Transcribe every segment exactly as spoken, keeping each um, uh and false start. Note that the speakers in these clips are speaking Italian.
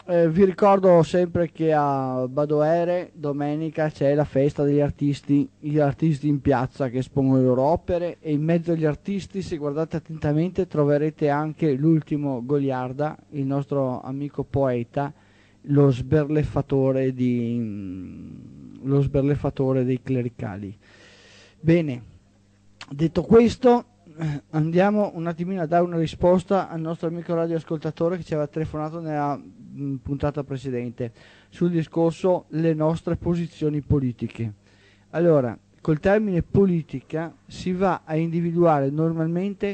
Eh, vi ricordo sempre che a Badoere domenica c'è la festa degli artisti, gli artisti in piazza che espongono le loro opere, e in mezzo agli artisti, se guardate attentamente, troverete anche l'ultimo Goliarda, il nostro amico poeta, lo sberleffatore, di, lo sberleffatore dei clericali. Bene, detto questo, eh, andiamo un attimino a dare una risposta al nostro amico radioascoltatore che ci aveva telefonato nella mh, puntata precedente sul discorso le nostre posizioni politiche. Allora, col termine politica si va a individuare normalmente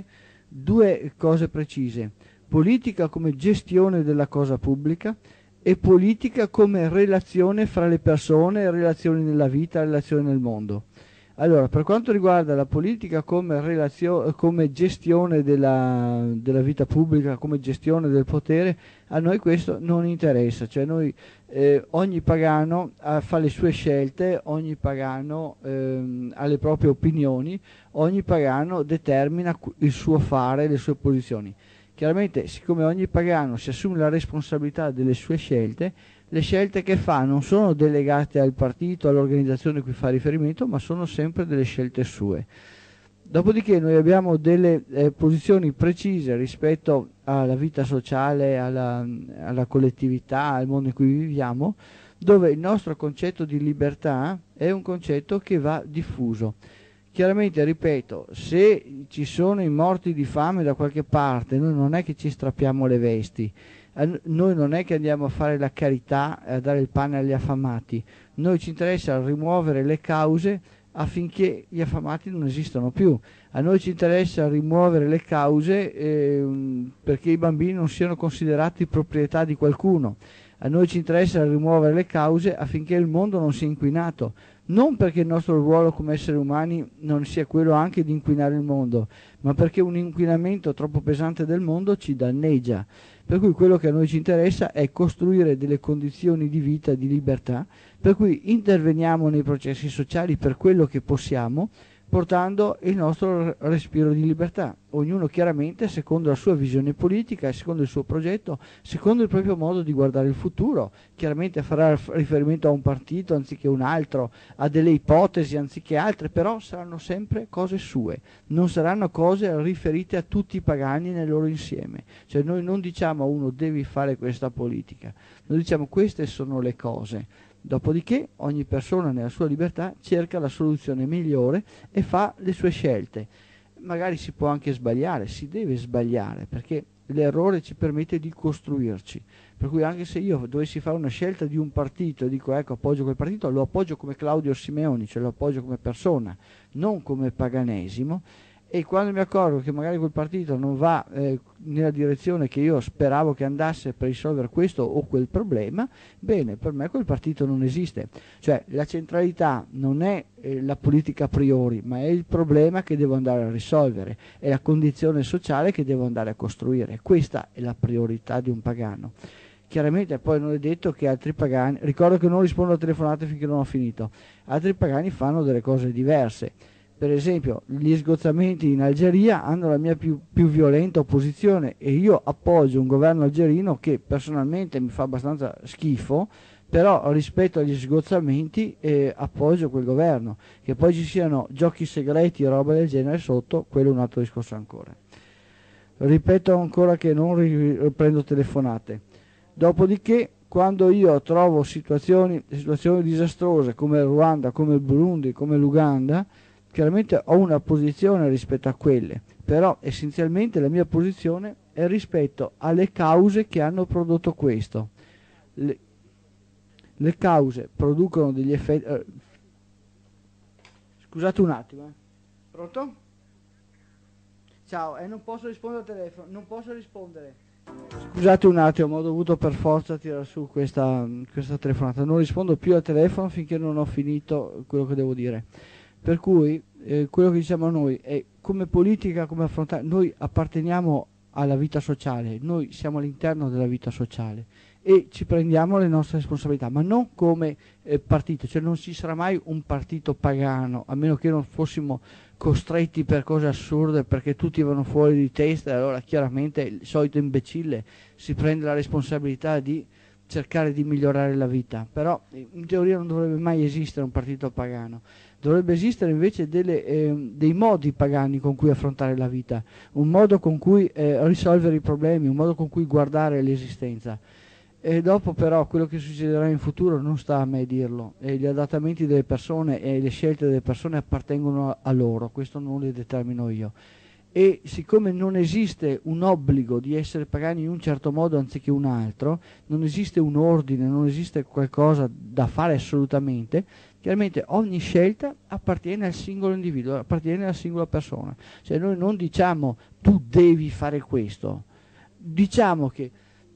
due cose precise: politica come gestione della cosa pubblica e politica come relazione fra le persone, relazioni nella vita, relazioni nel mondo. Allora, per quanto riguarda la politica come, relazio- come gestione della, della vita pubblica, come gestione del potere, a noi questo non interessa, cioè noi, eh, ogni pagano eh, fa le sue scelte, ogni pagano ehm, ha le proprie opinioni, ogni pagano determina il suo fare, le sue posizioni. Chiaramente, siccome ogni pagano si assume la responsabilità delle sue scelte, le scelte che fa non sono delegate al partito, all'organizzazione a cui fa riferimento, ma sono sempre delle scelte sue. Dopodiché noi abbiamo delle eh, posizioni precise rispetto alla vita sociale, alla, alla collettività, al mondo in cui viviamo, dove il nostro concetto di libertà è un concetto che va diffuso. Chiaramente, ripeto, se ci sono i morti di fame da qualche parte, noi non è che ci strappiamo le vesti, noi non è che andiamo a fare la carità, a dare il pane agli affamati, noi ci interessa rimuovere le cause affinché gli affamati non esistano più. A noi ci interessa rimuovere le cause eh, perché i bambini non siano considerati proprietà di qualcuno. A noi ci interessa rimuovere le cause affinché il mondo non sia inquinato, non perché il nostro ruolo come esseri umani non sia quello anche di inquinare il mondo, ma perché un inquinamento troppo pesante del mondo ci danneggia. Per cui quello che a noi ci interessa è costruire delle condizioni di vita, di libertà, per cui interveniamo nei processi sociali per quello che possiamo, portando il nostro respiro di libertà, ognuno chiaramente secondo la sua visione politica, secondo il suo progetto, secondo il proprio modo di guardare il futuro. Chiaramente farà riferimento a un partito anziché un altro, a delle ipotesi anziché altre, però saranno sempre cose sue, non saranno cose riferite a tutti i pagani nel loro insieme. Cioè noi non diciamo a uno devi fare questa politica, noi diciamo queste sono le cose. Dopodiché ogni persona nella sua libertà cerca la soluzione migliore e fa le sue scelte. Magari si può anche sbagliare, si deve sbagliare, perché l'errore ci permette di costruirci. Per cui anche se io dovessi fare una scelta di un partito e dico ecco appoggio quel partito, lo appoggio come Claudio Simeoni, cioè lo appoggio come persona, non come paganesimo. E quando mi accorgo che magari quel partito non va eh, nella direzione che io speravo che andasse per risolvere questo o quel problema, bene, per me quel partito non esiste. Cioè la centralità non è eh, la politica a priori, ma è il problema che devo andare a risolvere, è la condizione sociale che devo andare a costruire. Questa è la priorità di un pagano. Chiaramente poi non è detto che altri pagani, ricordo che non rispondo a telefonate finché non ho finito, altri pagani fanno delle cose diverse. Per esempio, gli sgozzamenti in Algeria hanno la mia più, più violenta opposizione e io appoggio un governo algerino che personalmente mi fa abbastanza schifo, però rispetto agli sgozzamenti eh, appoggio quel governo. Che poi ci siano giochi segreti o roba del genere sotto, quello è un altro discorso ancora. Ripeto ancora che non riprendo telefonate. Dopodiché, quando io trovo situazioni, situazioni disastrose come il Ruanda, come il Burundi, come l'Uganda, chiaramente ho una posizione rispetto a quelle, però essenzialmente la mia posizione è rispetto alle cause che hanno prodotto questo. Le, le cause producono degli effetti... Eh, scusate un attimo, eh. Pronto? Ciao, eh, non posso rispondere al telefono, non posso rispondere. Scusate un attimo, ho dovuto per forza tirare su questa, questa telefonata. Non rispondo più al telefono finché non ho finito quello che devo dire. Per cui eh, quello che diciamo noi è come politica, come affrontare, noi apparteniamo alla vita sociale, noi siamo all'interno della vita sociale e ci prendiamo le nostre responsabilità, ma non come eh, partito, cioè non ci sarà mai un partito pagano, a meno che non fossimo costretti per cose assurde perché tutti vanno fuori di testa, e allora chiaramente il solito imbecille si prende la responsabilità di cercare di migliorare la vita, però in teoria non dovrebbe mai esistere un partito pagano, dovrebbe esistere invece delle, eh, dei modi pagani con cui affrontare la vita, un modo con cui eh, risolvere i problemi, un modo con cui guardare l'esistenza. E dopo però quello che succederà in futuro non sta a me dirlo, e gli adattamenti delle persone e le scelte delle persone appartengono a, a loro, questo non le determino io. E siccome non esiste un obbligo di essere pagani in un certo modo anziché un altro, non esiste un ordine, non esiste qualcosa da fare assolutamente, chiaramente ogni scelta appartiene al singolo individuo, appartiene alla singola persona. Cioè noi non diciamo tu devi fare questo, diciamo che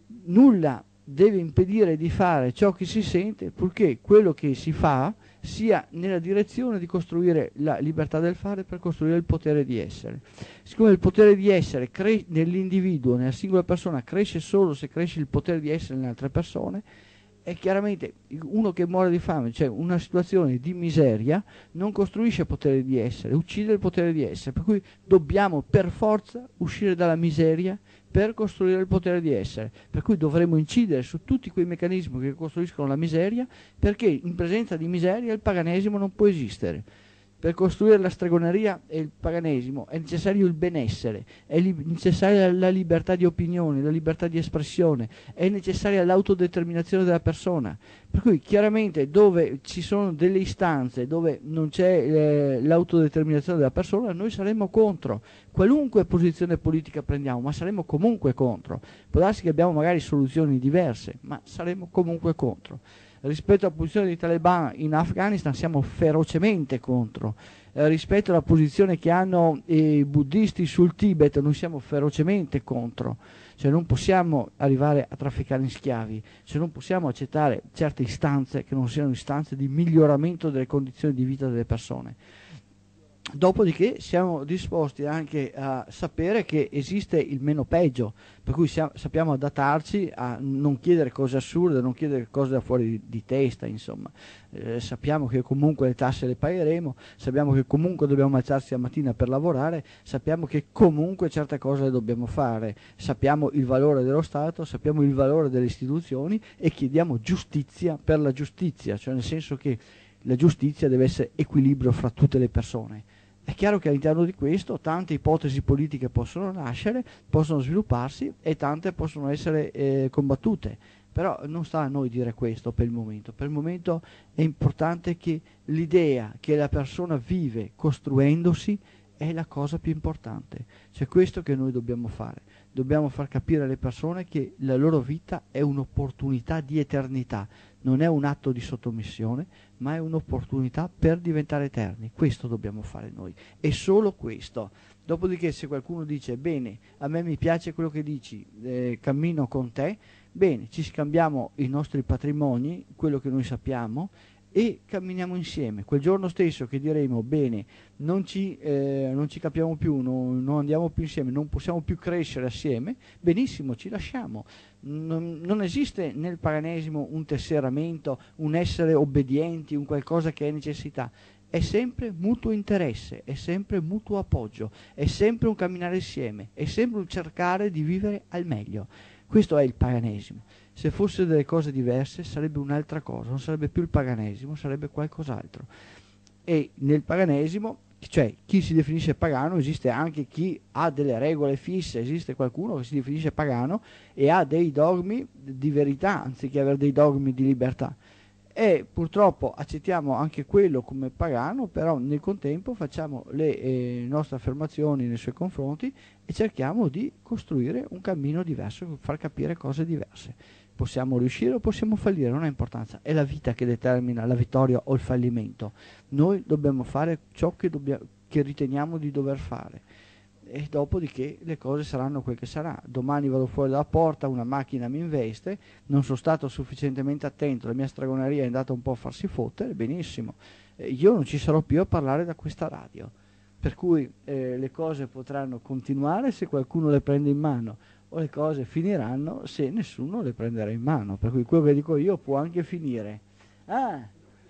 nulla deve impedire di fare ciò che si sente, purché quello che si fa sia nella direzione di costruire la libertà del fare per costruire il potere di essere. Siccome il potere di essere cre- nell'individuo, nella singola persona, cresce solo se cresce il potere di essere nelle altre persone, è chiaramente uno che muore di fame, cioè una situazione di miseria, non costruisce potere di essere, uccide il potere di essere, per cui dobbiamo per forza uscire dalla miseria per costruire il potere di essere, per cui dovremo incidere su tutti quei meccanismi che costruiscono la miseria, perché in presenza di miseria il paganesimo non può esistere. Per costruire la stregoneria e il paganesimo è necessario il benessere, è li- necessaria la libertà di opinione, la libertà di espressione, è necessaria l'autodeterminazione della persona. Per cui chiaramente dove ci sono delle istanze, dove non c'è eh, l'autodeterminazione della persona, noi saremo contro. Qualunque posizione politica prendiamo, ma saremo comunque contro. Può darsi che abbiamo magari soluzioni diverse, ma saremo comunque contro. Rispetto alla posizione dei talebani in Afghanistan siamo ferocemente contro. Eh, rispetto alla posizione che hanno i buddisti sul Tibet noi siamo ferocemente contro. Cioè non possiamo arrivare a trafficare in schiavi, cioè non possiamo accettare certe istanze che non siano istanze di miglioramento delle condizioni di vita delle persone. Dopodiché siamo disposti anche a sapere che esiste il meno peggio, per cui siamo, sappiamo adattarci a non chiedere cose assurde, non chiedere cose da fuori di, di testa, insomma. Eh, sappiamo che comunque le tasse le pagheremo, sappiamo che comunque dobbiamo alzarsi la mattina per lavorare, sappiamo che comunque certe cose le dobbiamo fare, sappiamo il valore dello Stato, sappiamo il valore delle istituzioni e chiediamo giustizia per la giustizia, cioè nel senso che la giustizia deve essere equilibrio fra tutte le persone. È chiaro che all'interno di questo tante ipotesi politiche possono nascere, possono svilupparsi e tante possono essere eh, combattute, però non sta a noi dire questo per il momento. Per il momento è importante che l'idea che la persona vive costruendosi è la cosa più importante, cioè questo che noi dobbiamo fare. Dobbiamo far capire alle persone che la loro vita è un'opportunità di eternità, non è un atto di sottomissione, ma è un'opportunità per diventare eterni. Questo dobbiamo fare noi, e solo questo. Dopodiché se qualcuno dice bene, a me mi piace quello che dici, eh, cammino con te, bene, ci scambiamo i nostri patrimoni, quello che noi sappiamo, e camminiamo insieme. Quel giorno stesso che diremo bene, non ci, eh, non ci capiamo più, non, non andiamo più insieme, non possiamo più crescere assieme, benissimo, ci lasciamo. Non, non esiste nel paganesimo un tesseramento, un essere obbedienti, un qualcosa che è necessità. È sempre mutuo interesse, è sempre mutuo appoggio, è sempre un camminare insieme, è sempre un cercare di vivere al meglio. Questo è il paganesimo. Se fossero delle cose diverse sarebbe un'altra cosa, non sarebbe più il paganesimo, sarebbe qualcos'altro. E nel paganesimo, cioè chi si definisce pagano, esiste anche chi ha delle regole fisse, esiste qualcuno che si definisce pagano e ha dei dogmi di verità anziché avere dei dogmi di libertà. E purtroppo accettiamo anche quello come pagano, però nel contempo facciamo le eh, nostre affermazioni nei suoi confronti e cerchiamo di costruire un cammino diverso, far capire cose diverse. Possiamo riuscire o possiamo fallire, non ha importanza, è la vita che determina la vittoria o il fallimento. Noi dobbiamo fare ciò che, dobbia- che riteniamo di dover fare. E dopodiché le cose saranno quel che sarà. Domani vado fuori dalla porta, una macchina mi investe, non sono stato sufficientemente attento, la mia stragoneria è andata un po' a farsi fottere, benissimo, eh, io non ci sarò più a parlare da questa radio, per cui eh, le cose potranno continuare se qualcuno le prende in mano, o le cose finiranno se nessuno le prenderà in mano, per cui quello che dico io può anche finire. Ah,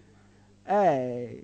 eh,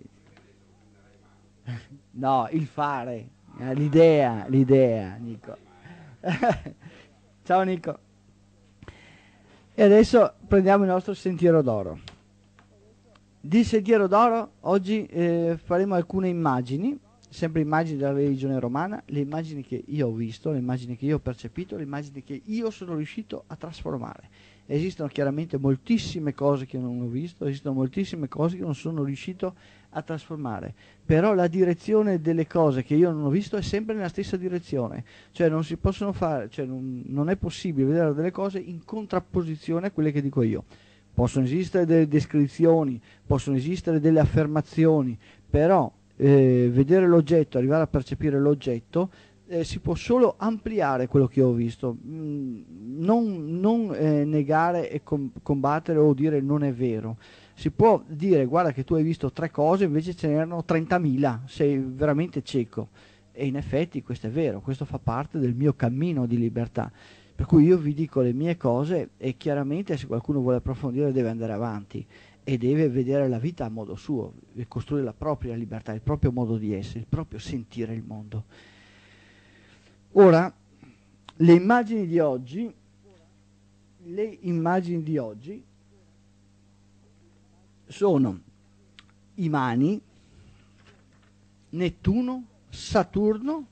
no, il fare, eh, l'idea, l'idea, Nico. Ciao Nico. E adesso prendiamo il nostro sentiero d'oro. Di sentiero d'oro oggi eh, faremo alcune immagini, sempre immagini della religione romana, le immagini che io ho visto, le immagini che io ho percepito, le immagini che io sono riuscito a trasformare. Esistono chiaramente moltissime cose che non ho visto, esistono moltissime cose che non sono riuscito a trasformare, però la direzione delle cose che io non ho visto è sempre nella stessa direzione, cioè non si possono fare, cioè non, non è possibile vedere delle cose in contrapposizione a quelle che dico io. Possono esistere delle descrizioni, possono esistere delle affermazioni, però eh, vedere l'oggetto, arrivare a percepire l'oggetto, eh, si può solo ampliare quello che ho visto, mm, non, non eh, negare e com- combattere o dire non è vero. Si può dire guarda che tu hai visto tre cose, invece ce n'erano trentamila, sei veramente cieco. E in effetti questo è vero, questo fa parte del mio cammino di libertà. Per cui io vi dico le mie cose e chiaramente se qualcuno vuole approfondire deve andare avanti e deve vedere la vita a modo suo, e costruire la propria libertà, il proprio modo di essere, il proprio sentire il mondo. Ora, le immagini di oggi, le immagini di oggi sono i Mani, Nettuno, Saturno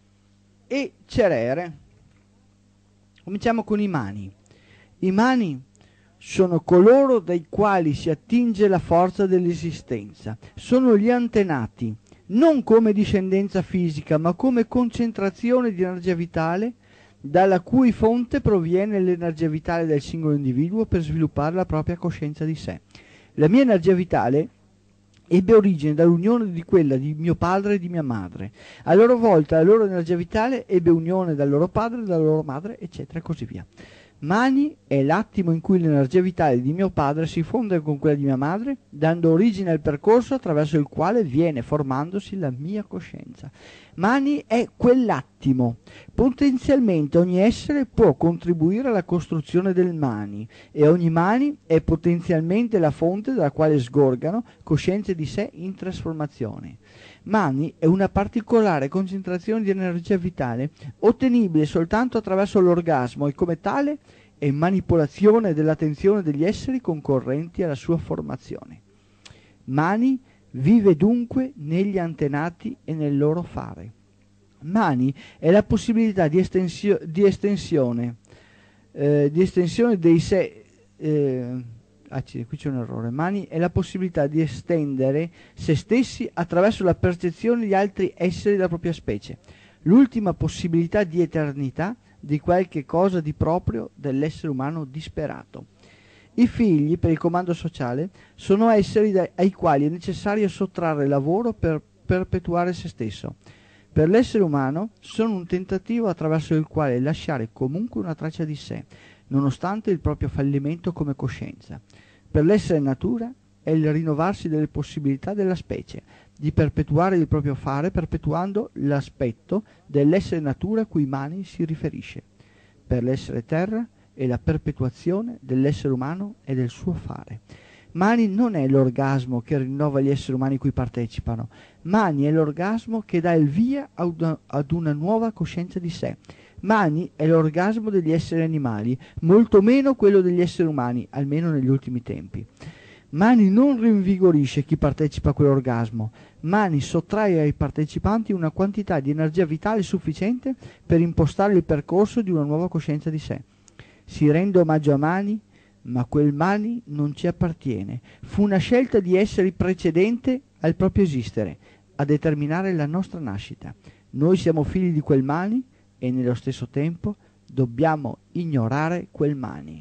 e Cerere. Cominciamo con i Mani. I Mani sono coloro dai quali si attinge la forza dell'esistenza. Sono gli antenati, non come discendenza fisica, ma come concentrazione di energia vitale, dalla cui fonte proviene l'energia vitale del singolo individuo per sviluppare la propria coscienza di sé. La mia energia vitale ebbe origine dall'unione di quella di mio padre e di mia madre. A loro volta la loro energia vitale ebbe unione dal loro padre, dalla loro madre, eccetera e così via. Mani è l'attimo in cui l'energia vitale di mio padre si fonde con quella di mia madre, dando origine al percorso attraverso il quale viene formandosi la mia coscienza. Mani è quell'attimo. Potenzialmente ogni essere può contribuire alla costruzione del Mani e ogni Mani è potenzialmente la fonte dalla quale sgorgano coscienze di sé in trasformazione. Mani è una particolare concentrazione di energia vitale ottenibile soltanto attraverso l'orgasmo e come tale è manipolazione dell'attenzione degli esseri concorrenti alla sua formazione. Mani vive dunque negli antenati e nel loro fare. Mani è la possibilità di, estensio- di estensione eh, di estensione dei sé eh, Ah, qui c'è un errore. Mani è la possibilità di estendere se stessi attraverso la percezione di altri esseri della propria specie, l'ultima possibilità di eternità di qualche cosa di proprio dell'essere umano disperato. I figli, per il comando sociale, sono esseri da, ai quali è necessario sottrarre lavoro per perpetuare se stesso. Per l'essere umano sono un tentativo attraverso il quale lasciare comunque una traccia di sé, nonostante il proprio fallimento come coscienza. Per l'essere natura è il rinnovarsi delle possibilità della specie, di perpetuare il proprio fare perpetuando l'aspetto dell'essere natura a cui Mani si riferisce. Per l'essere terra è la perpetuazione dell'essere umano e del suo fare. Mani non è l'orgasmo che rinnova gli esseri umani cui partecipano, Mani è l'orgasmo che dà il via ad una, ad una nuova coscienza di sé. Mani è l'orgasmo degli esseri animali, molto meno quello degli esseri umani, almeno negli ultimi tempi. Mani non rinvigorisce chi partecipa a quell'orgasmo, Mani sottrae ai partecipanti una quantità di energia vitale sufficiente per impostare il percorso di una nuova coscienza di sé. Si rende omaggio a Mani, ma quel Mani non ci appartiene. Fu una scelta di esseri precedente al proprio esistere, a determinare la nostra nascita. Noi siamo figli di quel Mani e nello stesso tempo dobbiamo ignorare quel Mani.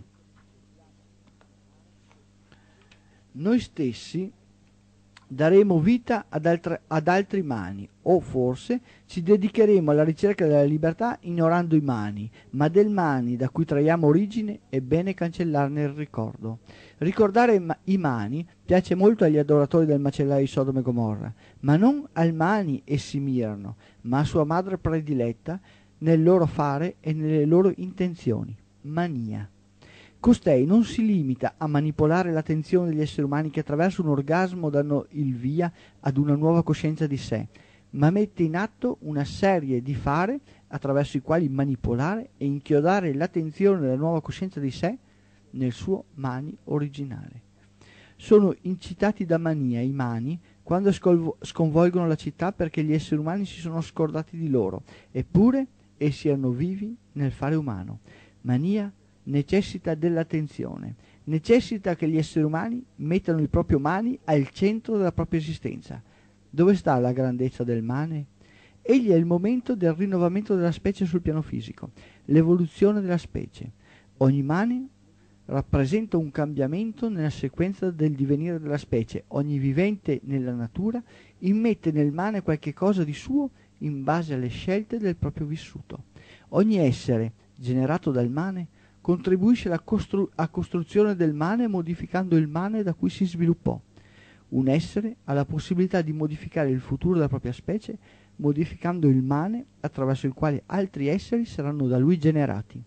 Noi stessi daremo vita ad, altre, ad altri Mani, o forse ci dedicheremo alla ricerca della libertà ignorando i Mani, ma del Mani da cui traiamo origine è bene cancellarne il ricordo. Ricordare i Mani piace molto agli adoratori del macellaio di Sodoma e Gomorra, ma non al Mani essi mirano, ma a sua madre prediletta nel loro fare e nelle loro intenzioni, Mania. Costei non si limita a manipolare l'attenzione degli esseri umani che attraverso un orgasmo danno il via ad una nuova coscienza di sé, ma mette in atto una serie di fare attraverso i quali manipolare e inchiodare l'attenzione della nuova coscienza di sé nel suo mani originale. Sono incitati da mania i mani quando scolvo- sconvolgono la città perché gli esseri umani si sono scordati di loro, eppure essi erano vivi nel fare umano. Mania necessita dell'attenzione, necessita che gli esseri umani mettano il proprio mani al centro della propria esistenza. Dove sta la grandezza del mane? Egli è il momento del rinnovamento della specie sul piano fisico, l'evoluzione della specie. Ogni mane rappresenta un cambiamento nella sequenza del divenire della specie. Ogni vivente nella natura immette nel mane qualche cosa di suo in base alle scelte del proprio vissuto. Ogni essere generato dal mane contribuisce alla costru- a costruzione del mane modificando il mane da cui si sviluppò. Un essere ha la possibilità di modificare il futuro della propria specie modificando il mane attraverso il quale altri esseri saranno da lui generati.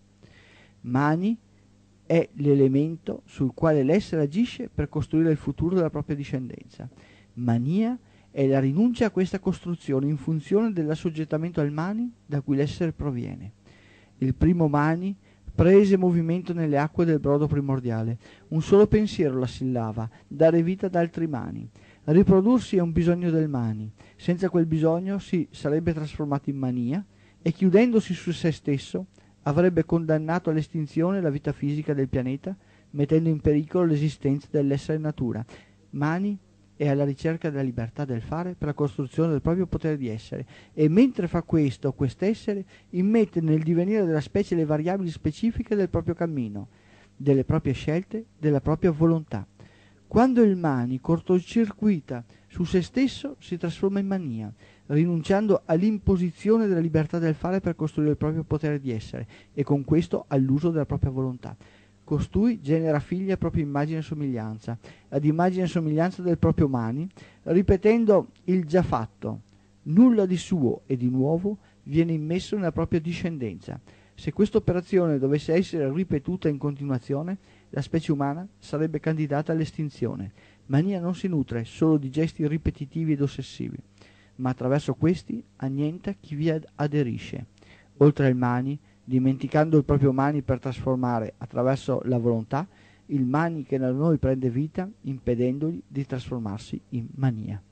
Mani è l'elemento sul quale l'essere agisce per costruire il futuro della propria discendenza. Mania è la rinuncia a questa costruzione in funzione dell'assoggettamento al mani da cui l'essere proviene. Il primo mani prese movimento nelle acque del brodo primordiale. Un solo pensiero la assillava, dare vita ad altri mani. Riprodursi è un bisogno del mani. Senza quel bisogno si sarebbe trasformato in mania e chiudendosi su se stesso avrebbe condannato all'estinzione la vita fisica del pianeta, mettendo in pericolo l'esistenza dell'essere natura. Mani è alla ricerca della libertà del fare per la costruzione del proprio potere di essere, e mentre fa questo, quest'essere immette nel divenire della specie le variabili specifiche del proprio cammino, delle proprie scelte, della propria volontà. Quando il mani cortocircuita su se stesso si trasforma in mania, rinunciando all'imposizione della libertà del fare per costruire il proprio potere di essere e con questo all'uso della propria volontà. Costui genera figli a propria immagine e somiglianza, ad immagine e somiglianza del proprio mani, ripetendo il già fatto. Nulla di suo e di nuovo viene immesso nella propria discendenza. Se questa operazione dovesse essere ripetuta in continuazione, la specie umana sarebbe candidata all'estinzione. Mania non si nutre solo di gesti ripetitivi ed ossessivi, ma attraverso questi annienta chi vi ad- aderisce. Oltre al mani, dimenticando il proprio mani per trasformare attraverso la volontà il mani che da noi prende vita, impedendogli di trasformarsi in mania.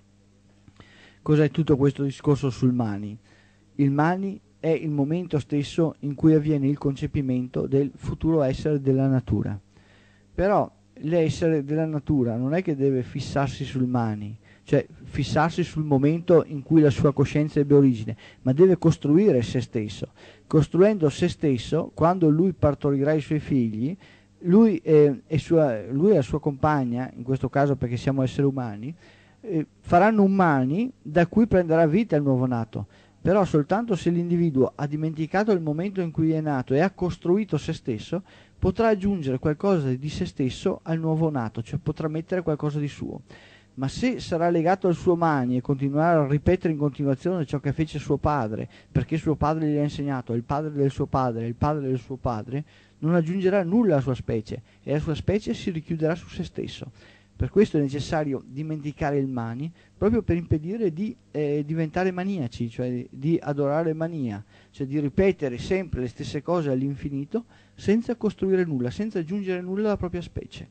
Cos'è tutto questo discorso sul mani? Il mani è il momento stesso in cui avviene il concepimento del futuro essere della natura. Però l'essere della natura non è che deve fissarsi sul mani, cioè fissarsi sul momento in cui la sua coscienza ebbe origine, ma deve costruire se stesso. Costruendo se stesso, quando lui partorirà i suoi figli, lui e, e, sua, lui e la sua compagna, in questo caso perché siamo esseri umani, eh, faranno un mani da cui prenderà vita il nuovo nato. Però soltanto se l'individuo ha dimenticato il momento in cui è nato e ha costruito se stesso, potrà aggiungere qualcosa di se stesso al nuovo nato, cioè potrà mettere qualcosa di suo. Ma se sarà legato al suo mani e continuerà a ripetere in continuazione ciò che fece suo padre, perché suo padre gli ha insegnato, il padre del suo padre, il padre del suo padre, non aggiungerà nulla alla sua specie e la sua specie si richiuderà su se stesso. Per questo è necessario dimenticare il mani, proprio per impedire di eh, diventare maniaci, cioè di, di adorare mania, cioè di ripetere sempre le stesse cose all'infinito senza costruire nulla, senza aggiungere nulla alla propria specie.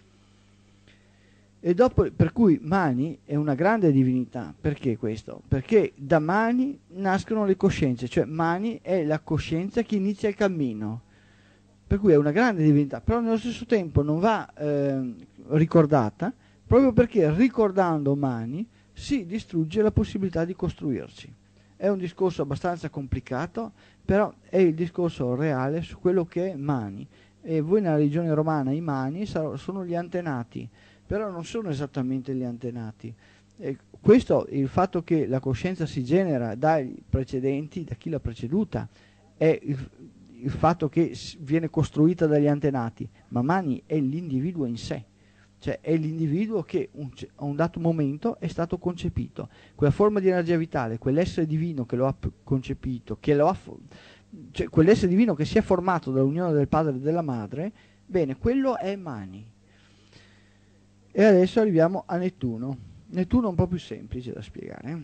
E dopo, per cui Mani è una grande divinità. Perché questo? Perché da Mani nascono le coscienze, cioè Mani è la coscienza che inizia il cammino. Per cui è una grande divinità, però nello stesso tempo non va eh, ricordata, proprio perché ricordando Mani si distrugge la possibilità di costruirci. È un discorso abbastanza complicato, però è il discorso reale su quello che è Mani. E voi nella religione romana i Mani sono gli antenati, però non sono esattamente gli antenati. E questo, il fatto che la coscienza si genera dai precedenti, da chi l'ha preceduta, è il, il fatto che viene costruita dagli antenati, ma Mani è l'individuo in sé, cioè è l'individuo che un, a un dato momento è stato concepito. Quella forma di energia vitale, quell'essere divino che lo ha concepito, che lo ha, cioè quell'essere divino che si è formato dall'unione del padre e della madre, bene, quello è Mani. E adesso arriviamo a Nettuno. Nettuno è un po' più semplice da spiegare.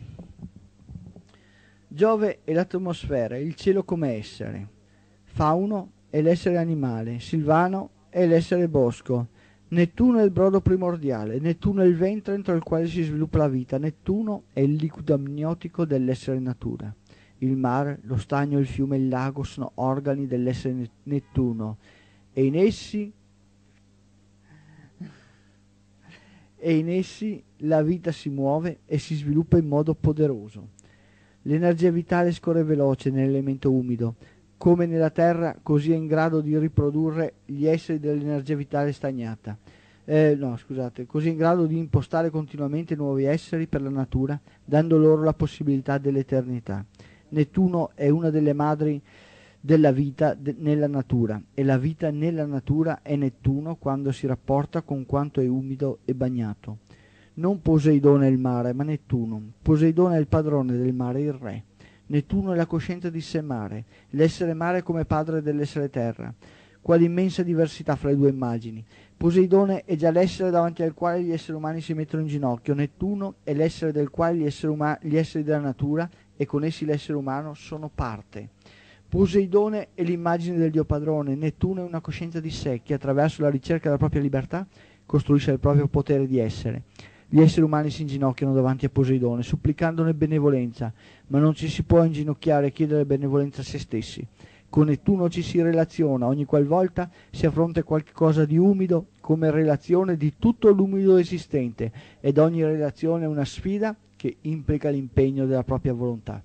Giove è l'atmosfera, il cielo come essere. Fauno è l'essere animale, Silvano è l'essere bosco. Nettuno è il brodo primordiale, Nettuno è il ventre entro il quale si sviluppa la vita, Nettuno è il liquido amniotico dell'essere natura. Il mare, lo stagno, il fiume e il lago sono organi dell'essere Nettuno e in essi e in essi la vita si muove e si sviluppa in modo poderoso. L'energia vitale scorre veloce nell'elemento umido, come nella terra, così è in grado di riprodurre gli esseri dell'energia vitale stagnata. Eh, no, scusate, così è in grado di impostare continuamente nuovi esseri per la natura, dando loro la possibilità dell'eternità. Nettuno è una delle madri della vita de- nella natura, e la vita nella natura è Nettuno quando si rapporta con quanto è umido e bagnato. Non Poseidone è il mare, ma Nettuno. Poseidone è il padrone del mare, il re. Nettuno è la coscienza di sé mare, l'essere mare come padre dell'essere terra. Quale immensa diversità fra le due immagini. Poseidone è già l'essere davanti al quale gli esseri umani si mettono in ginocchio, Nettuno è l'essere del quale gli esseri, uma- gli esseri della natura e con essi l'essere umano sono parte. Poseidone è l'immagine del Dio padrone, Nettuno è una coscienza di sé che attraverso la ricerca della propria libertà costruisce il proprio potere di essere. Gli esseri umani si inginocchiano davanti a Poseidone, supplicandone benevolenza, ma non ci si può inginocchiare e chiedere benevolenza a se stessi. Con Nettuno ci si relaziona ogni qualvolta si affronta qualcosa di umido come relazione di tutto l'umido esistente, ed ogni relazione è una sfida che implica l'impegno della propria volontà.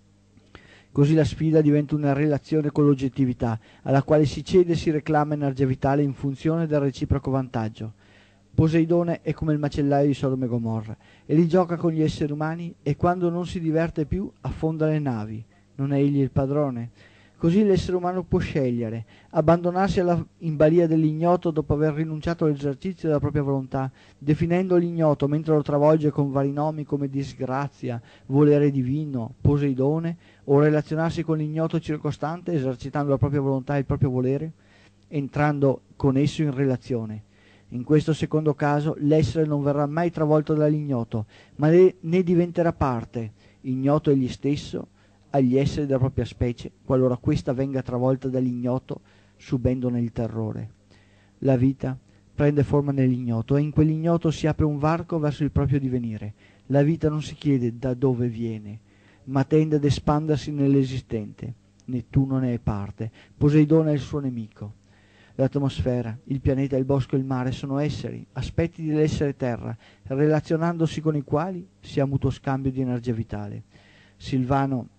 Così la sfida diventa una relazione con l'oggettività, alla quale si cede e si reclama energia vitale in funzione del reciproco vantaggio. Poseidone è come il macellaio di Sodoma e Gomorra, e li gioca con gli esseri umani, e quando non si diverte più affonda le navi. Non è egli il padrone? Così l'essere umano può scegliere, abbandonarsi alla, in balia dell'ignoto dopo aver rinunciato all'esercizio della propria volontà, definendo l'ignoto mentre lo travolge con vari nomi come disgrazia, volere divino, Poseidone, o relazionarsi con l'ignoto circostante esercitando la propria volontà e il proprio volere, entrando con esso in relazione. In questo secondo caso l'essere non verrà mai travolto dall'ignoto, ma ne, ne diventerà parte, ignoto egli stesso, agli esseri della propria specie, qualora questa venga travolta dall'ignoto, subendone il terrore. La vita prende forma nell'ignoto e in quell'ignoto si apre un varco verso il proprio divenire. La vita non si chiede da dove viene, ma tende ad espandersi nell'esistente. Nettuno ne è parte, Poseidone è il suo nemico. L'atmosfera, il pianeta, il bosco e il mare sono esseri, aspetti dell'essere terra, relazionandosi con i quali si ha mutuo scambio di energia vitale. Silvano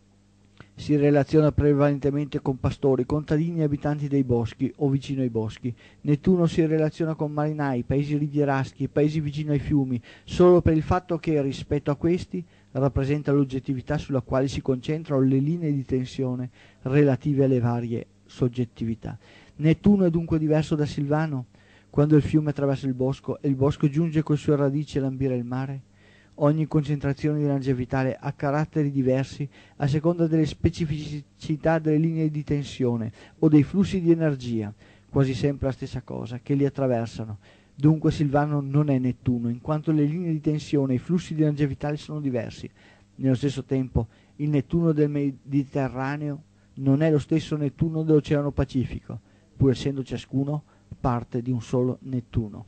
si relaziona prevalentemente con pastori, contadini e abitanti dei boschi o vicino ai boschi. Nettuno si relaziona con marinai, paesi rivieraschi, paesi vicino ai fiumi, solo per il fatto che, rispetto a questi, rappresenta l'oggettività sulla quale si concentrano le linee di tensione relative alle varie soggettività. Nettuno è dunque diverso da Silvano? Quando il fiume attraversa il bosco e il bosco giunge con le sue radici a lambire il mare? Ogni concentrazione di energia vitale ha caratteri diversi a seconda delle specificità delle linee di tensione o dei flussi di energia, quasi sempre la stessa cosa, che li attraversano. Dunque Silvano non è Nettuno, in quanto le linee di tensione e i flussi di energia vitale sono diversi. Nello stesso tempo, il Nettuno del Mediterraneo non è lo stesso Nettuno dell'Oceano Pacifico, pur essendo ciascuno parte di un solo Nettuno.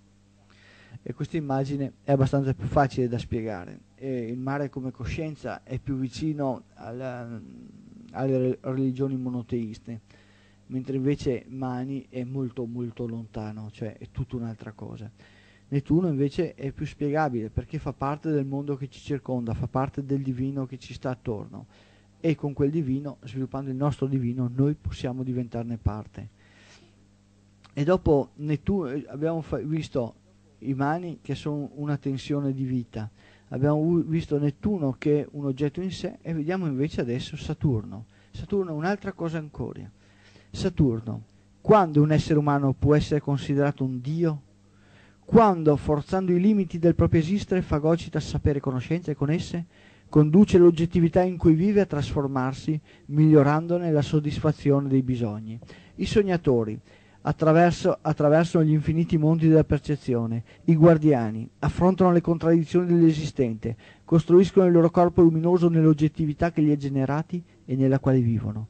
E questa immagine è abbastanza più facile da spiegare. E il mare come coscienza è più vicino alla, alle religioni monoteiste, mentre invece Mani è molto molto lontano, cioè è tutta un'altra cosa. Nettuno invece è più spiegabile perché fa parte del mondo che ci circonda, fa parte del divino che ci sta attorno, e con quel divino, sviluppando il nostro divino, noi possiamo diventarne parte. E dopo Nettuno abbiamo fa- visto i Mani che sono una tensione di vita, abbiamo visto Nettuno che è un oggetto in sé, e vediamo invece adesso Saturno. Saturno è un'altra cosa ancora. Saturno, quando un essere umano può essere considerato un dio? Quando, forzando i limiti del proprio esistere, fagocita sapere e conoscenza e con esse conduce l'oggettività in cui vive a trasformarsi, migliorandone la soddisfazione dei bisogni. I sognatori Attraverso, attraversano gli infiniti mondi della percezione, i guardiani affrontano le contraddizioni dell'esistente, costruiscono il loro corpo luminoso nell'oggettività che li ha generati e nella quale vivono.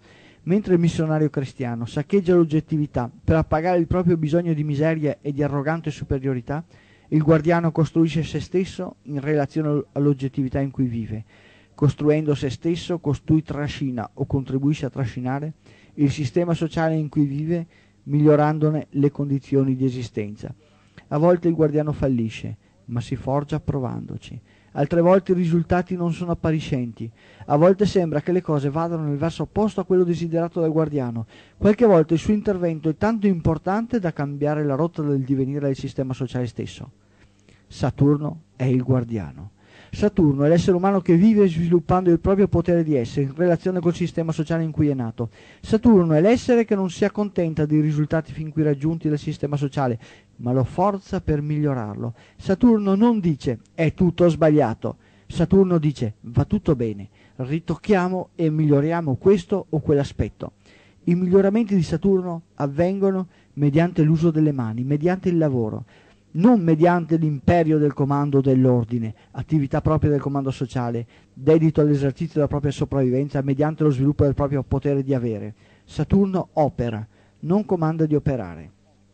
Mentre il missionario cristiano saccheggia l'oggettività per appagare il proprio bisogno di miseria e di arrogante superiorità, il guardiano costruisce se stesso in relazione all'oggettività in cui vive. Costruendo se stesso, costui trascina o contribuisce a trascinare il sistema sociale in cui vive, migliorandone le condizioni di esistenza. A volte il guardiano fallisce, ma si forgia provandoci. Altre volte i risultati non sono appariscenti. A volte sembra che le cose vadano nel verso opposto a quello desiderato dal guardiano. Qualche volta il suo intervento è tanto importante da cambiare la rotta del divenire del sistema sociale stesso. Saturno è il guardiano. Saturno è l'essere umano che vive sviluppando il proprio potere di essere in relazione col sistema sociale in cui è nato. Saturno è l'essere che non si accontenta dei risultati fin qui raggiunti dal sistema sociale, ma lo forza per migliorarlo. Saturno non dice è tutto sbagliato. Saturno dice va tutto bene, ritocchiamo e miglioriamo questo o quell'aspetto. I miglioramenti di Saturno avvengono mediante l'uso delle mani, mediante il lavoro, non mediante l'imperio del comando dell'ordine, attività propria del comando sociale, dedito all'esercizio della propria sopravvivenza mediante lo sviluppo del proprio potere di avere. Saturno opera, non comanda di operare.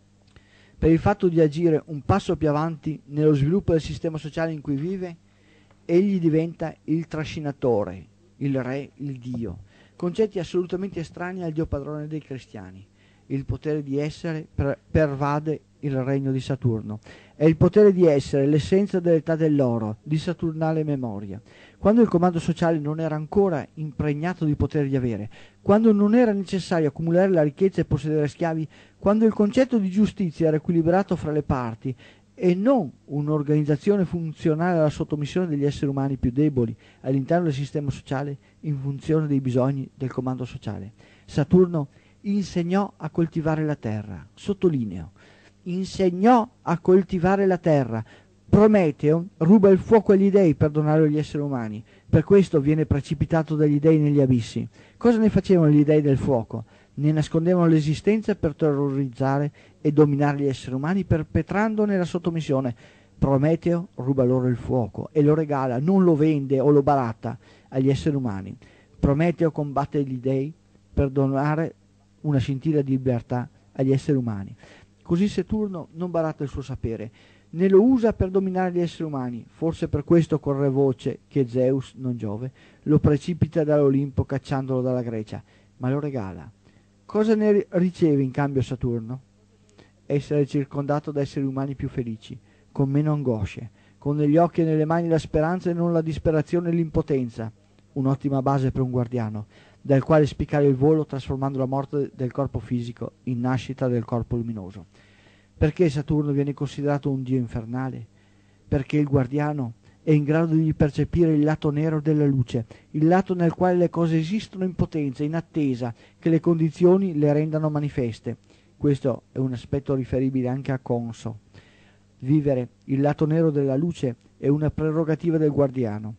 Per il fatto di agire un passo più avanti nello sviluppo del sistema sociale in cui vive, egli diventa il trascinatore, il re, il Dio, concetti assolutamente estranei al Dio padrone dei cristiani. Il potere di essere per- pervade il regno di Saturno. È il potere di essere l'essenza dell'età dell'oro, di saturnale memoria. Quando il comando sociale non era ancora impregnato di potere di avere, quando non era necessario accumulare la ricchezza e possedere schiavi, quando il concetto di giustizia era equilibrato fra le parti e non un'organizzazione funzionale alla sottomissione degli esseri umani più deboli all'interno del sistema sociale in funzione dei bisogni del comando sociale. Saturno insegnò a coltivare la terra, sottolineo, insegnò a coltivare la terra. Prometeo ruba il fuoco agli dei per donarlo agli esseri umani, per questo viene precipitato dagli dei negli abissi. Cosa ne facevano gli dei del fuoco? Ne nascondevano l'esistenza per terrorizzare e dominare gli esseri umani, perpetrandone la sottomissione. Prometeo ruba loro il fuoco e lo regala, non lo vende o lo baratta agli esseri umani. Prometeo combatte gli dei per donare una scintilla di libertà agli esseri umani. Così Saturno non baratta il suo sapere, né lo usa per dominare gli esseri umani. Forse per questo corre voce che Zeus, non Giove, lo precipita dall'Olimpo cacciandolo dalla Grecia, ma lo regala. Cosa ne riceve in cambio Saturno? Essere circondato da esseri umani più felici, con meno angosce, con negli occhi e nelle mani la speranza e non la disperazione e l'impotenza. Un'ottima base per un guardiano, dal quale spiccare il volo trasformando la morte del corpo fisico in nascita del corpo luminoso. Perché Saturno viene considerato un dio infernale? Perché il guardiano è in grado di percepire il lato nero della luce, il lato nel quale le cose esistono in potenza, in attesa che le condizioni le rendano manifeste. Questo è un aspetto riferibile anche a Conso. Vivere il lato nero della luce è una prerogativa del guardiano.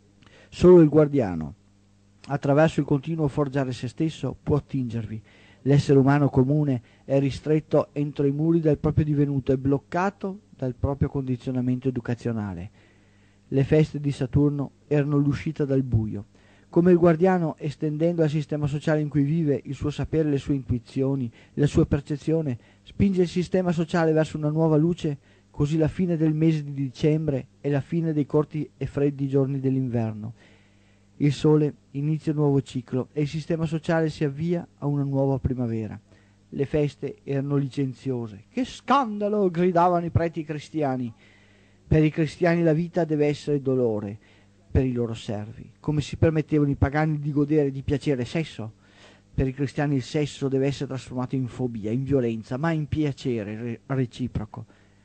Solo il guardiano, attraverso il continuo forgiare se stesso, può attingervi. L'essere umano comune è ristretto entro i muri del proprio divenuto e bloccato dal proprio condizionamento educazionale. Le feste di Saturno erano l'uscita dal buio. Come il guardiano, estendendo al sistema sociale in cui vive il suo sapere, le sue intuizioni, la sua percezione, spinge il sistema sociale verso una nuova luce, così la fine del mese di dicembre è la fine dei corti e freddi giorni dell'inverno. Il sole inizia un nuovo ciclo e il sistema sociale si avvia a una nuova primavera. Le feste erano licenziose. Che scandalo! Gridavano i preti cristiani. Per i cristiani la vita deve essere dolore per i loro servi. Come si permettevano i pagani di godere di piacere e sesso? Per i cristiani il sesso deve essere trasformato in fobia, in violenza, ma in piacere reciproco.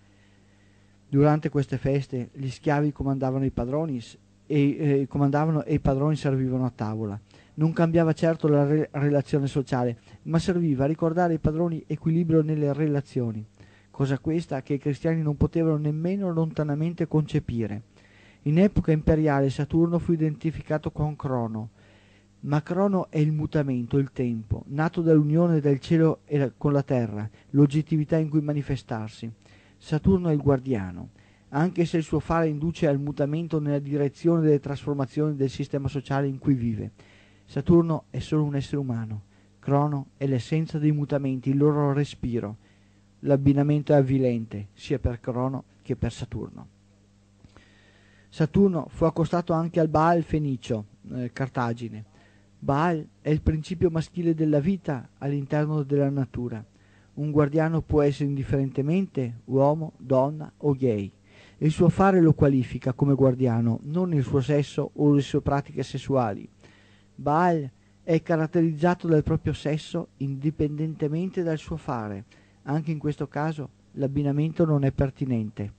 Durante queste feste gli schiavi comandavano i padroni e, eh, comandavano e i padroni servivano a tavola. Non cambiava certo la re- relazione sociale, ma serviva a ricordare ai padroni equilibrio nelle relazioni, cosa questa che i cristiani non potevano nemmeno lontanamente concepire. In epoca imperiale Saturno fu identificato con Crono, ma Crono è il mutamento, il tempo, nato dall'unione del cielo e la, con la terra, l'oggettività in cui manifestarsi. Saturno è il guardiano, anche se il suo fare induce al mutamento nella direzione delle trasformazioni del sistema sociale in cui vive. Saturno è solo un essere umano. Crono è l'essenza dei mutamenti, il loro respiro. L'abbinamento è avvilente, sia per Crono che per Saturno. Saturno fu accostato anche al Baal fenicio, eh, Cartagine. Baal è il principio maschile della vita all'interno della natura. Un guardiano può essere indifferentemente uomo, donna o gay. Il suo fare lo qualifica come guardiano, non il suo sesso o le sue pratiche sessuali. Baal è caratterizzato dal proprio sesso indipendentemente dal suo fare. Anche in questo caso l'abbinamento non è pertinente.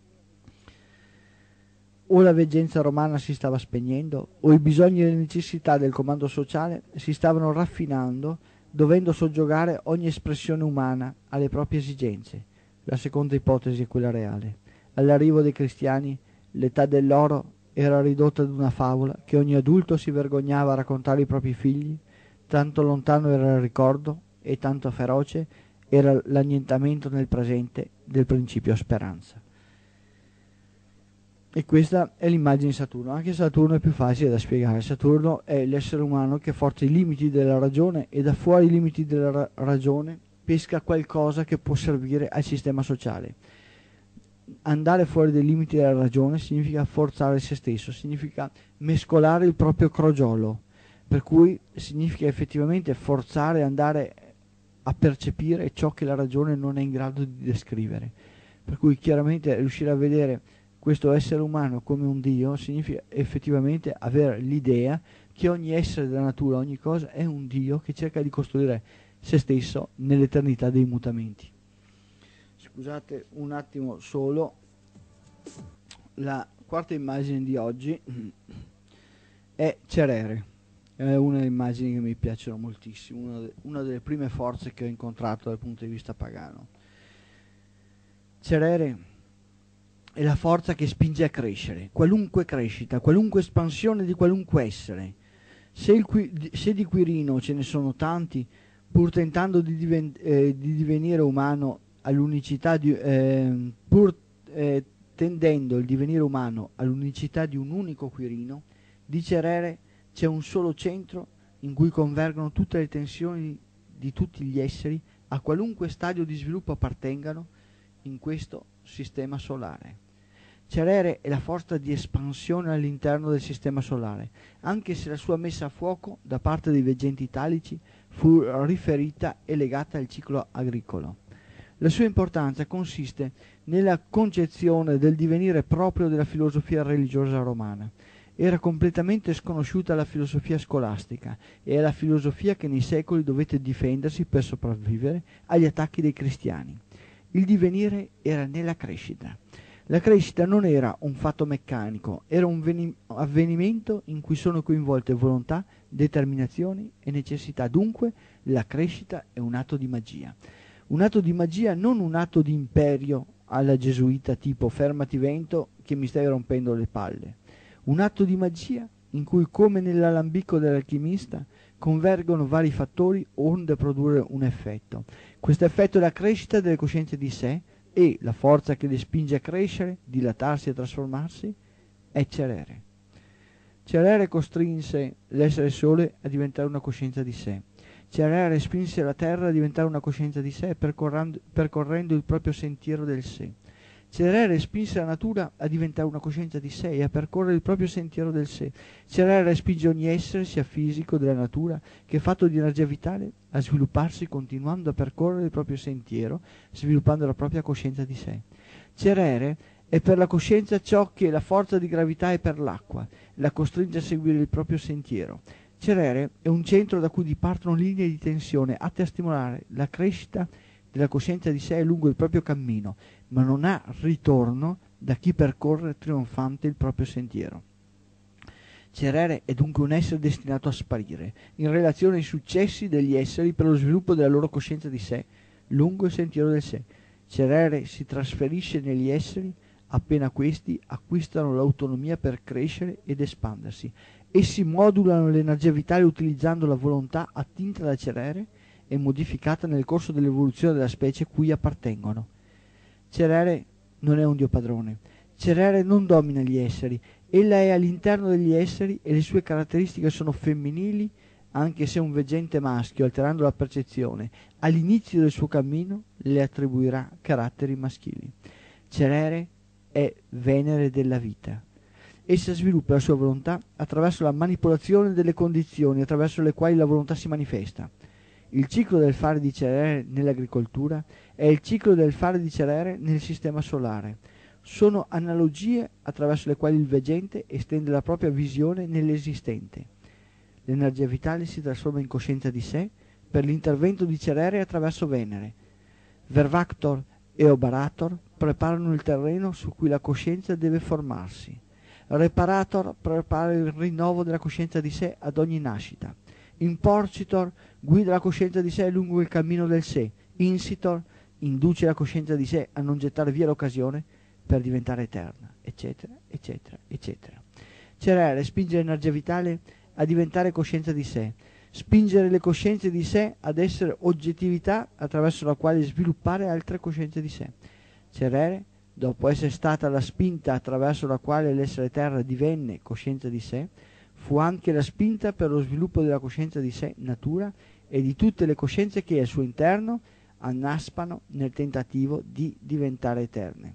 O la veggenza romana si stava spegnendo, o i bisogni e le necessità del comando sociale si stavano raffinando, dovendo soggiogare ogni espressione umana alle proprie esigenze. La seconda ipotesi è quella reale. All'arrivo dei cristiani, l'età dell'oro era ridotta ad una favola che ogni adulto si vergognava a raccontare ai propri figli, tanto lontano era il ricordo e tanto feroce era l'annientamento nel presente del principio speranza. E questa è l'immagine di Saturno. Anche Saturno è più facile da spiegare. Saturno è l'essere umano che forza i limiti della ragione e da fuori i limiti della ra- ragione pesca qualcosa che può servire al sistema sociale. Andare fuori dai limiti della ragione significa forzare se stesso, significa mescolare il proprio crogiolo, per cui significa effettivamente forzare e andare a percepire ciò che la ragione non è in grado di descrivere. Per cui chiaramente riuscire a vedere questo essere umano come un Dio significa effettivamente avere l'idea che ogni essere della natura, ogni cosa è un Dio che cerca di costruire se stesso nell'eternità dei mutamenti. Scusate un attimo solo, la quarta immagine di oggi è Cerere, è una delle immagini che mi piacciono moltissimo, una, de- una delle prime forze che ho incontrato dal punto di vista pagano. Cerere è la forza che spinge a crescere, qualunque crescita, qualunque espansione di qualunque essere. Se, il qui, se di Quirino ce ne sono tanti, pur tentando di, diven, eh, di divenire umano all'unicità di, eh, pur eh, tendendo il divenire umano all'unicità di un unico Quirino, di Cerere c'è un solo centro in cui convergono tutte le tensioni di tutti gli esseri, a qualunque stadio di sviluppo appartengano in questo sistema solare. Cerere è la forza di espansione all'interno del sistema solare, anche se la sua messa a fuoco da parte dei veggenti italici fu riferita e legata al ciclo agricolo. La sua importanza consiste nella concezione del divenire proprio della filosofia religiosa romana. Era completamente sconosciuta alla filosofia scolastica e alla filosofia che nei secoli dovette difendersi per sopravvivere agli attacchi dei cristiani. Il divenire era nella crescita. La crescita non era un fatto meccanico, era un veni- avvenimento in cui sono coinvolte volontà, determinazioni e necessità. Dunque la crescita è un atto di magia. Un atto di magia, non un atto di imperio alla gesuita tipo fermati vento che mi stai rompendo le palle. Un atto di magia in cui, come nell'alambico dell'alchimista, convergono vari fattori onde produrre un effetto. Questo effetto è la crescita delle coscienze di sé e la forza che le spinge a crescere, dilatarsi e trasformarsi è Cerere. Cerere costrinse l'essere sole a diventare una coscienza di sé. Cerere spinse la terra a diventare una coscienza di sé percorrendo, percorrendo il proprio sentiero del sé. Cerere spinse la natura a diventare una coscienza di sé e a percorrere il proprio sentiero del sé. Cerere spinge ogni essere, sia fisico della natura che fatto di energia vitale, a svilupparsi continuando a percorrere il proprio sentiero, sviluppando la propria coscienza di sé. Cerere è per la coscienza ciò che la forza di gravità è per l'acqua, la costringe a seguire il proprio sentiero. Cerere è un centro da cui dipartono linee di tensione atte a stimolare la crescita della coscienza di sé lungo il proprio cammino, ma non ha ritorno da chi percorre trionfante il proprio sentiero. Cerere è dunque un essere destinato a sparire, in relazione ai successi degli esseri per lo sviluppo della loro coscienza di sé, lungo il sentiero del sé. Cerere si trasferisce negli esseri appena questi acquistano l'autonomia per crescere ed espandersi. Essi modulano l'energia vitale utilizzando la volontà attinta da Cerere e modificata nel corso dell'evoluzione della specie cui appartengono. Cerere non è un dio padrone. Cerere non domina gli esseri. Ella è all'interno degli esseri e le sue caratteristiche sono femminili anche se un veggente maschio, alterando la percezione, all'inizio del suo cammino le attribuirà caratteri maschili. Cerere è Venere della vita. Essa sviluppa la sua volontà attraverso la manipolazione delle condizioni attraverso le quali la volontà si manifesta. Il ciclo del fare di Cerere nell'agricoltura è il ciclo del fare di Cerere nel sistema solare. Sono analogie attraverso le quali il veggente estende la propria visione nell'esistente. L'energia vitale si trasforma in coscienza di sé per l'intervento di Cerere attraverso Venere. Vervactor e Obarator preparano il terreno su cui la coscienza deve formarsi. Reparator prepara il rinnovo della coscienza di sé ad ogni nascita. Imporcitor guida la coscienza di sé lungo il cammino del sé. Insitor induce la coscienza di sé a non gettare via l'occasione per diventare eterna, eccetera, eccetera, eccetera. Cerere spinge l'energia vitale a diventare coscienza di sé, spingere le coscienze di sé ad essere oggettività attraverso la quale sviluppare altre coscienze di sé. Cerere, dopo essere stata la spinta attraverso la quale l'essere terra divenne coscienza di sé, fu anche la spinta per lo sviluppo della coscienza di sé natura e di tutte le coscienze che al suo interno annaspano nel tentativo di diventare eterne.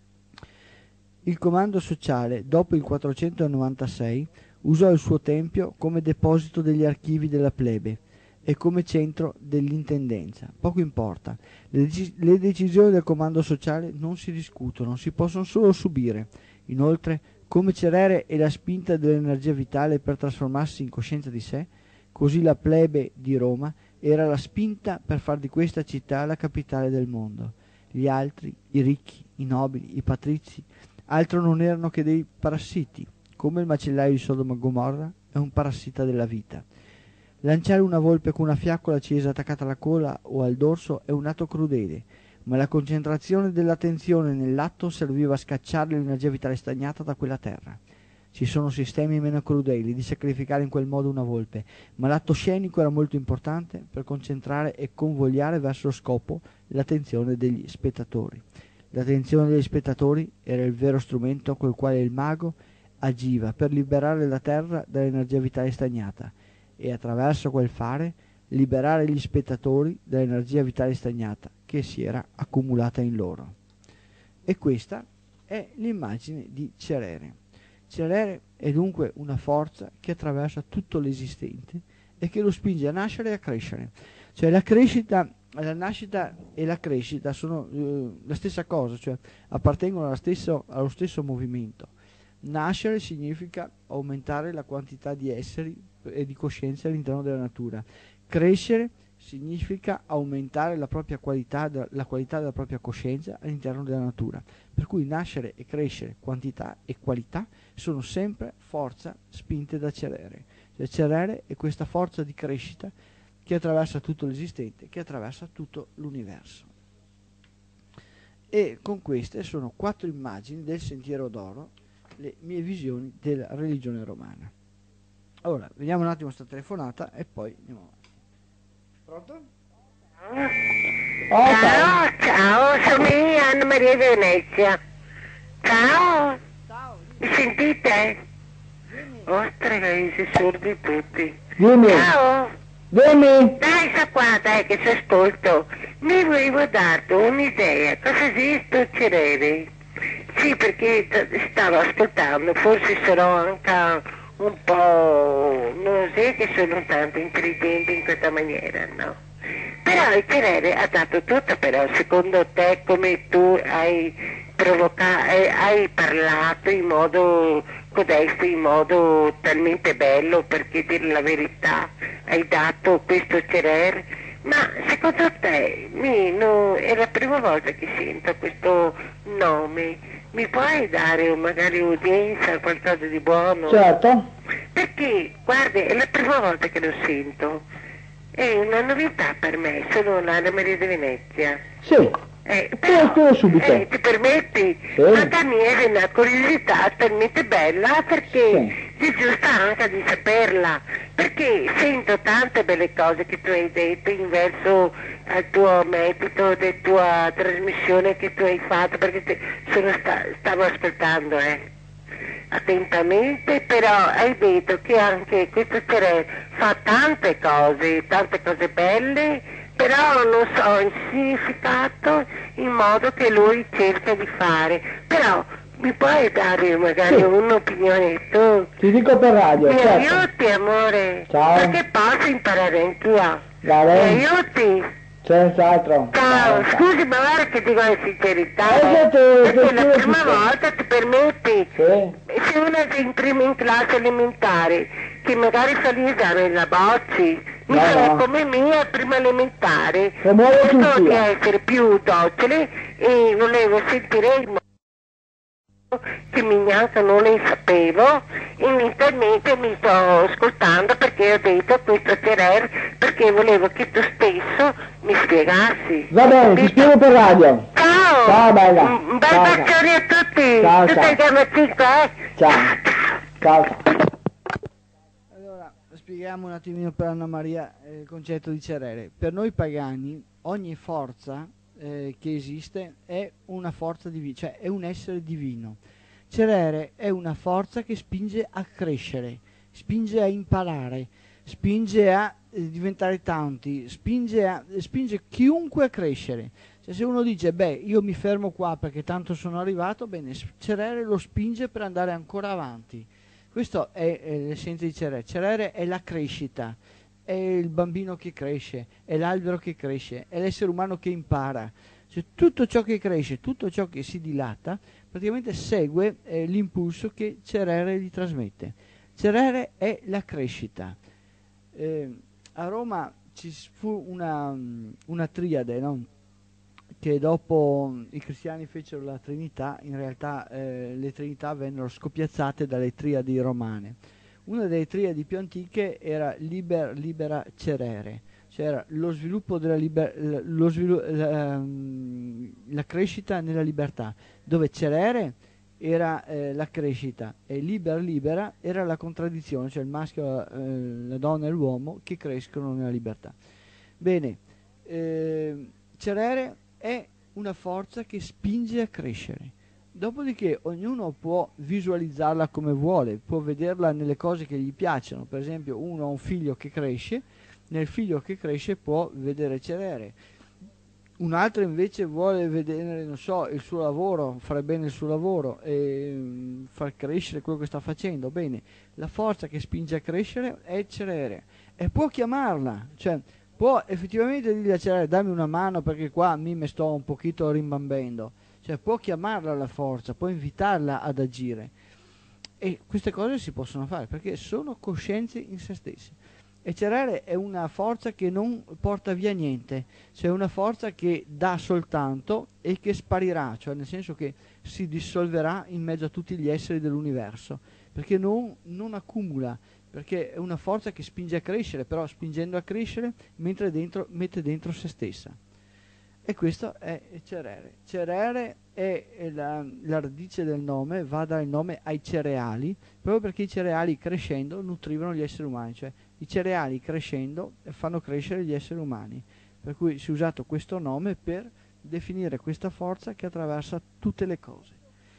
Il comando sociale, dopo il quattrocentonovantasei, usò il suo tempio come deposito degli archivi della plebe e come centro dell'intendenza. Poco importa, le, dec- le decisioni del comando sociale non si discutono, si possono solo subire. Inoltre, come Cerere è la spinta dell'energia vitale per trasformarsi in coscienza di sé, così la plebe di Roma era la spinta per far di questa città la capitale del mondo. Gli altri, i ricchi, i nobili, i patrizi, altro non erano che dei parassiti, come il macellaio di Sodoma e Gomorra è un parassita della vita. Lanciare una volpe con una fiaccola accesa attaccata alla coda o al dorso è un atto crudele, ma la concentrazione dell'attenzione nell'atto serviva a scacciare l'energia vitale stagnata da quella terra. Ci sono sistemi meno crudeli di sacrificare in quel modo una volpe, ma l'atto scenico era molto importante per concentrare e convogliare verso lo scopo l'attenzione degli spettatori. L'attenzione degli spettatori era il vero strumento col quale il mago agiva per liberare la terra dall'energia vitale stagnata e attraverso quel fare liberare gli spettatori dall'energia vitale stagnata che si era accumulata in loro. E questa è l'immagine di Cerere. Cerere è dunque una forza che attraversa tutto l'esistente e che lo spinge a nascere e a crescere. Cioè la crescita, la nascita e la crescita sono eh, la stessa cosa, cioè appartengono alla stesso, allo stesso movimento. Nascere significa aumentare la quantità di esseri e di coscienze all'interno della natura. Crescere significa aumentare la propria qualità, la qualità della propria coscienza all'interno della natura. Per cui nascere e crescere, quantità e qualità, sono sempre forza spinte da Cerere. Cioè Cerere è questa forza di crescita che attraversa tutto l'esistente, che attraversa tutto l'universo. E con queste sono quattro immagini del Sentiero d'Oro, le mie visioni della religione romana. Ora, vediamo un attimo questa telefonata e poi andiamo avanti. Pronto? Oh, ciao, ciao, sono io, Anna Maria di Venezia. Ciao. Ciao. Mi sentite? Ostra, che si sordi tutti. Dimmi. Ciao. Dimmi. Dai, sta qua, dai, che si ascolto. Mi volevo darti un'idea. Cosa esisto Cerere? Sì, perché t- stavo ascoltando, forse sarò anche un po'... non so che sono tanto intelligente in questa maniera, no? Però il Cerere ha dato tutto, però secondo te come tu hai provocato, hai parlato in modo codesto, in modo talmente bello, perché dire la verità hai dato questo Cerere, ma secondo te mi, no, è la prima volta che sento questo nome, mi puoi dare magari udienza, qualcosa di buono? Certo. Perché, guardi, è la prima volta che lo sento. È una novità per me, sono l'Anna Maria di Venezia. Sì. Eh, però, scrivo subito. Eh, ti permetti? Sì. Anche mi è una curiosità talmente bella perché Sì. è giusto anche di saperla, perché sento tante belle cose che tu hai detto in verso al tuo metodo, della tua trasmissione che tu hai fatto, perché te, sono sta, stavo ascoltando, eh. attentamente, però hai detto che anche questo Cerere fa tante cose, tante cose belle, però non so il significato in modo che lui cerca di fare. Però mi puoi dare magari Sì. un'opinione tu? Ti dico per radio, Mi certo. aiuti, amore? Ciao. Perché posso imparare anch'io. Va Mi bene, aiuti? senz'altro. Ciao, scusi, ma guarda che dico la sincerità, Eh, eh, che tu- perché tu- la tu- prima tu- volta ti permetti, Sì. se uno è in prima in classe elementare, che magari fa l'esame la bocci, mi No, sa no. come mia prima elementare, Se muove cerco tutti, di eh. essere più docile e volevo sentire il modo che mi neanche non ne sapevo e mentalmente mi sto ascoltando perché ho detto questo Cerere perché volevo che tu stesso mi spiegassi. Va bene, ti spiego per radio. Ciao! Ciao, bella. Un un bel Ciao, ciao. bacione a tutti! Ciao, tu ciao. sei Gamma cinque, eh? Ciao. Ciao, ciao. Allora, spieghiamo un attimino per Anna Maria eh, il concetto di Cerere. Per noi pagani ogni forza eh, che esiste è una forza divina, cioè è un essere divino. Cerere è una forza che spinge a crescere, spinge a imparare, spinge a eh, diventare tanti, spinge, a, spinge chiunque a crescere. Cioè, se uno dice, beh, io mi fermo qua perché tanto sono arrivato, bene, Cerere lo spinge per andare ancora avanti. Questo è, è l'essenza di Cerere. Cerere è la crescita, è il bambino che cresce, è l'albero che cresce, è l'essere umano che impara. Cioè, tutto ciò che cresce, tutto ciò che si dilata, praticamente segue eh, l'impulso che Cerere gli trasmette. Cerere è la crescita. Eh, a Roma ci fu una, una triade, no? Che dopo i cristiani fecero la Trinità, in realtà eh, le Trinità vennero scopiazzate dalle triadi romane. Una delle triadi più antiche era Liber Libera Cerere, cioè era lo sviluppo della liber, lo svilu- la, la crescita nella libertà, dove Cerere era eh, la crescita e Liber Libera era la contraddizione, cioè il maschio, eh, la donna e l'uomo che crescono nella libertà. Bene, eh, Cerere è una forza che spinge a crescere. Dopodiché ognuno può visualizzarla come vuole, può vederla nelle cose che gli piacciono. Per esempio, uno ha un figlio che cresce, nel figlio che cresce può vedere Cerere. Un altro invece vuole vedere, non so, il suo lavoro, fare bene il suo lavoro e mm, far crescere quello che sta facendo. Bene, la forza che spinge a crescere è Cerere e può chiamarla, cioè può effettivamente dirgli a Cerere dammi una mano perché qua mi me sto un pochino rimbambendo, cioè può chiamarla la forza, può invitarla ad agire e queste cose si possono fare perché sono coscienze in se stessi. E Cerere è una forza che non porta via niente, cioè una forza che dà soltanto e che sparirà, cioè nel senso che si dissolverà in mezzo a tutti gli esseri dell'universo, perché non, non accumula, perché è una forza che spinge a crescere, però spingendo a crescere mentre dentro, mette dentro se stessa. E questo è Cerere. Cerere è, è la, la radice del nome, va dal nome ai cereali, proprio perché i cereali crescendo nutrivano gli esseri umani, cioè i cereali crescendo fanno crescere gli esseri umani, per cui si è usato questo nome per definire questa forza che attraversa tutte le cose.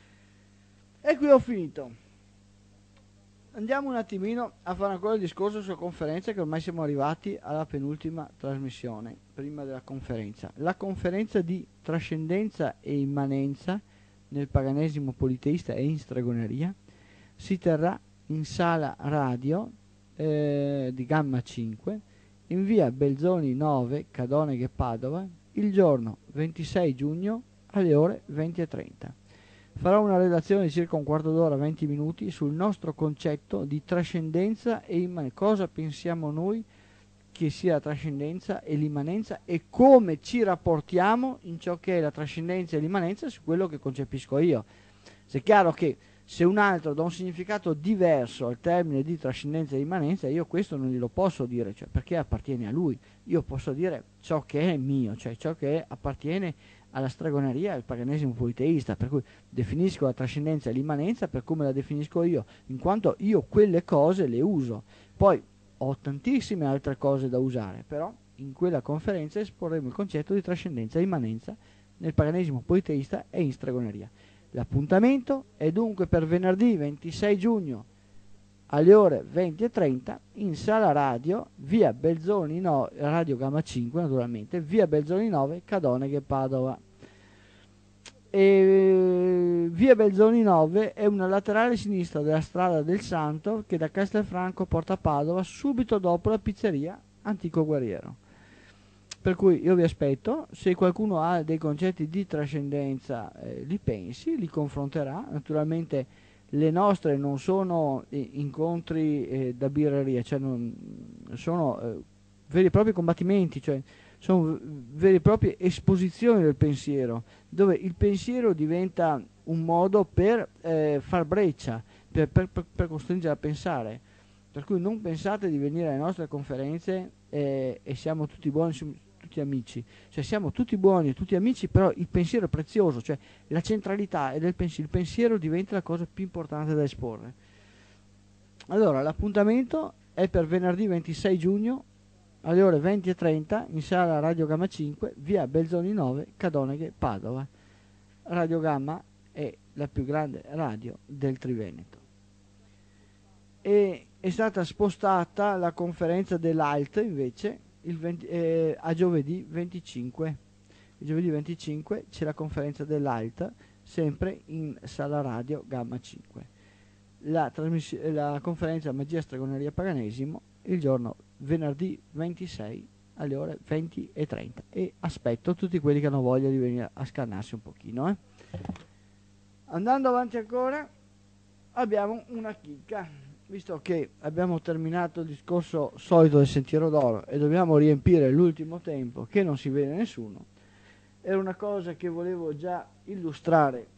E qui ho finito. Andiamo un attimino a fare ancora il discorso sulla conferenza, che ormai siamo arrivati alla penultima trasmissione, prima della conferenza. La conferenza di trascendenza e immanenza nel paganesimo politeista e in stregoneria si terrà in sala radio eh, di Gamma cinque in via Belzoni nove, Cadoneghe, Padova, il giorno ventisei giugno alle ore venti e trenta. Farò una relazione di circa un quarto d'ora, venti minuti, sul nostro concetto di trascendenza e immanenza. Cosa pensiamo noi che sia la trascendenza e l'immanenza e come ci rapportiamo in ciò che è la trascendenza e l'immanenza su quello che concepisco io. Se è chiaro che se un altro dà un significato diverso al termine di trascendenza e immanenza, io questo non glielo posso dire, cioè perché appartiene a lui. Io posso dire ciò che è mio, cioè ciò che appartiene alla stregoneria e al paganesimo politeista, per cui definisco la trascendenza e l'immanenza per come la definisco io, in quanto io quelle cose le uso. Poi ho tantissime altre cose da usare, però in quella conferenza esporremo il concetto di trascendenza e immanenza nel paganesimo politeista e in stregoneria. L'appuntamento è dunque per venerdì ventisei giugno alle ore venti e trenta in sala radio, via Belzoni nove, Radio Gamma cinque naturalmente, via Belzoni nove, Cadoneghe, Padova. E via Belzoni nove è una laterale sinistra della strada del Santo che da Castelfranco porta a Padova subito dopo la pizzeria Antico Guerriero. Per cui io vi aspetto, se qualcuno ha dei concetti di trascendenza eh, li pensi, li confronterà. Naturalmente le nostre non sono eh, incontri eh, da birreria, cioè non, sono eh, veri e propri combattimenti, cioè sono vere e proprie esposizioni del pensiero, dove il pensiero diventa un modo per eh, far breccia, per, per, per costringere a pensare. Per cui non pensate di venire alle nostre conferenze eh, e siamo tutti buoni, siamo tutti amici. Cioè siamo tutti buoni, tutti amici, però il pensiero è prezioso, cioè la centralità è del pensiero, il pensiero diventa la cosa più importante da esporre. Allora, l'appuntamento è per venerdì ventisei giugno alle ore venti e trenta in sala Radio Gamma cinque, via Belzoni nove, Cadoneghe, Padova. Radio Gamma è la più grande radio del Triveneto. E è stata spostata la conferenza dell'A L T invece il venti, eh, a giovedì venticinque. Il giovedì venticinque c'è la conferenza dell'A L T, sempre in sala radio Gamma cinque. La, trasmiss- la conferenza Magia, Stregoneria, Paganesimo il giorno venerdì ventisei alle ore venti e trenta, e aspetto tutti quelli che hanno voglia di venire a scannarsi un pochino. Eh. Andando avanti ancora abbiamo una chicca, visto che abbiamo terminato il discorso solito del Sentiero d'Oro e dobbiamo riempire l'ultimo tempo che non si vede nessuno. Era una cosa che volevo già illustrare